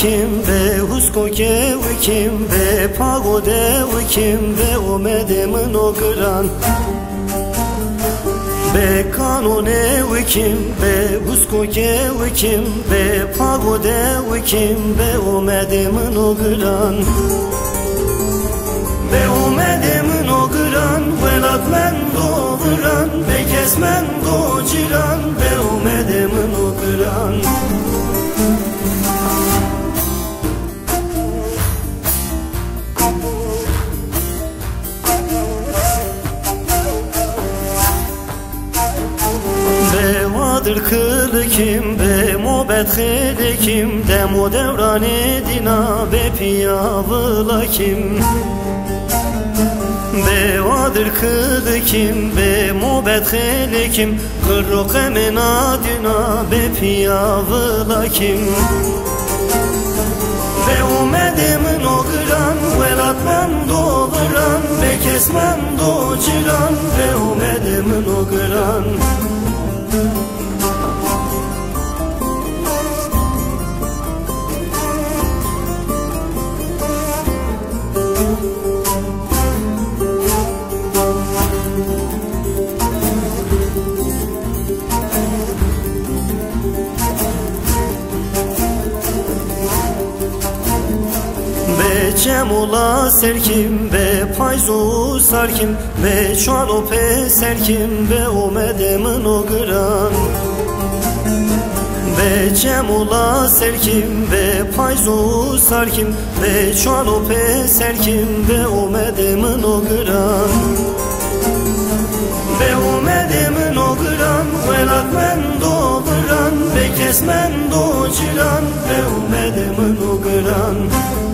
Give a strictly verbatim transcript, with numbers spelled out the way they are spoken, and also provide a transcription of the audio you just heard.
وکیم به حسکو که وکیم به پاگوده وکیم به اومده منو گران به کانونه وکیم به حسکو که وکیم به پاگوده وکیم به اومده منو گران به اومده منو گران ولاد من دو بران به کس من دو جیران به اومده منو گران در کل کیم به موبت خیلی کیم دم و دوران دینا به پیاولا کیم به وادر کل کیم به موبت خیلی کیم قرق منا دینا به پیاولا کیم به اومده منو گران ولاد من دو بران به کس من دو جیران به اومده منو گران Cemula serkim be payzu sarkim be çalope serkim be omede mno gran be cemula serkim be payzu sarkim be çalope serkim be omede mno gran be omede mno gran velad men do gran be kes men do ciran be omede mno gran